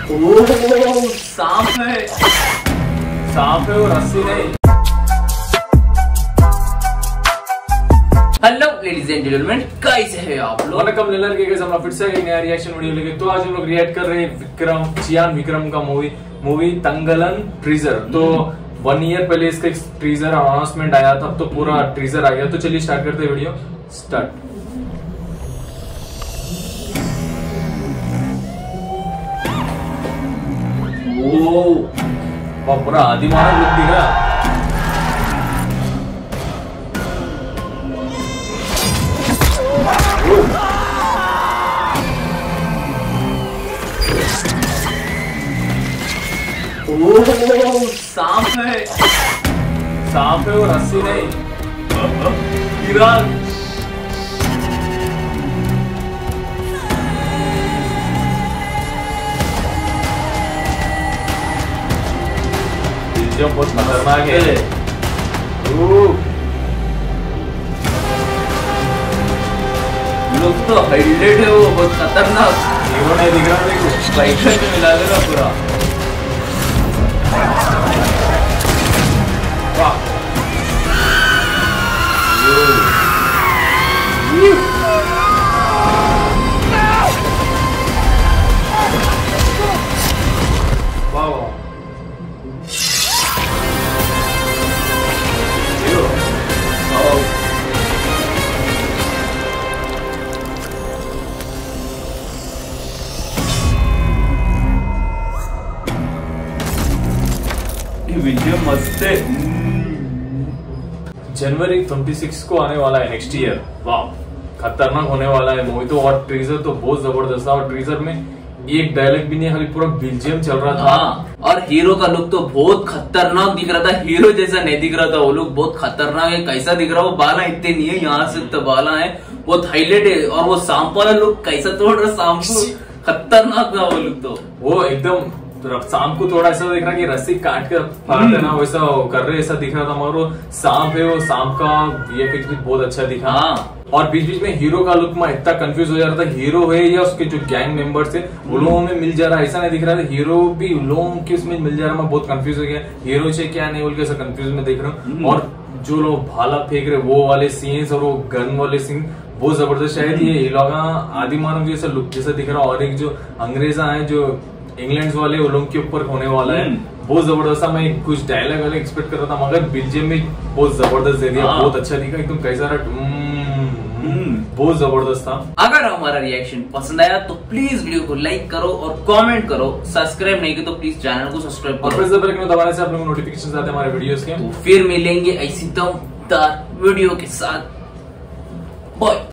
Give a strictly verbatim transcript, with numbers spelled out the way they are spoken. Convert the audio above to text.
ओह सांप है, सांप है और रस्सी नहीं। हेलो लेडीज एंड जेंटलमैन, कैसे हैं आप लोग? वनकम निलर के गाइस, हम लोग फिर से एक नया रिएक्शन वीडियो लेके। तो आज हम लोग रिएक्ट कर रहे हैं विक्रम चियान विक्रम का मूवी मूवी तंगलन ट्रीजर। तो वन ईयर पहले इसका एक ट्रीजर अनाउंसमेंट आया था, तो पूरा ट्रीजर आ गया। तो चलिए स्टार्ट करते हैं वीडियो। स्टार्ट। ओ पूरा आदिमानव लुक दिख रहा। ओह सांप है, सांप है और रस्सी नहीं। ईरान जो बहुत खतरनाक है। लोग तो हाईलाइट है, वो बहुत खतरनाक। हीरो नहीं दिख रहा, देखो बाइक में मिला देगा पूरा। वाह वीडियो मस्त है। जनवरी छब्बीस को आने वाला है नेक्स्ट ईयर। वाह खतरनाक होने वाला है मूवी तो। और ट्रीजर तो बहुत जबरदस्त था। और ट्रीजर में एक डायलॉग भी नहीं, खाली पूरा बीजीएम चल रहा था। हाँ, और हीरो का लुक तो बहुत खतरनाक दिख रहा था। हीरो जैसा नहीं दिख रहा था, वो लुक बहुत खतरनाक है। कैसा दिख रहा है, वो बाला इतने नहीं है, यहाँ से तो बाला है, बहुत हाईलाइट है। और वो सांप वाला लुक कैसा तोड़ रहा सांप को, खतरनाक था वो लुक। तो वो एकदम सांप को थोड़ा ऐसा दिख रहा कि रस्सी काट कर फाड़ देना वैसा कर रहे, ऐसा दिख रहा था। मगर वो सांप है, वो सांप का वीएफएक्स भी बहुत अच्छा दिखा। हाँ। और बीच बीच में हीरो का लुक में इतना कंफ्यूज हो जा रहा था, हीरो है या उसके जो गैंग मेंबर्स है वो लोगों में मिल जा रहा है, ऐसा नहीं दिख रहा था। हीरो भी लोगों के उसमें मिल जा रहा, मैं बहुत कंफ्यूज हो गया, हीरो से क्या नहीं बोल के ऐसा कंफ्यूज में देख रहा हूँ। और जो लोग भाला फेंक रहे वो वाले सीन्स और वो गन वाले सीन बहुत जबरदस्त। शायद ये लोग आदिमानव जैसा लुक जैसा दिख रहा। और एक जो अंग्रेजा है जो इंग्लैंड वाले वो लोग के ऊपर होने वाला है, बहुत जबरदस्त। मैं कुछ डायलॉग वाले एक्सपेक्ट कर रहा था, मगर बीजीएम में बहुत जबरदस्त दे दिया। बहुत अच्छा दिखा, एकदम कैसा रहा, बहुत जबरदस्त था। अगर हमारा रिएक्शन पसंद आया तो प्लीज वीडियो को लाइक करो और कमेंट करो। सब्सक्राइब नहीं किया तो प्लीज चैनल को सब्सक्राइब करो। और बेल आइकन दबाने से आप लोगों को नोटिफिकेशन आते हैं हमारे वीडियोस के। तो फिर मिलेंगे ऐसी दमदार वीडियो के साथ। बाय।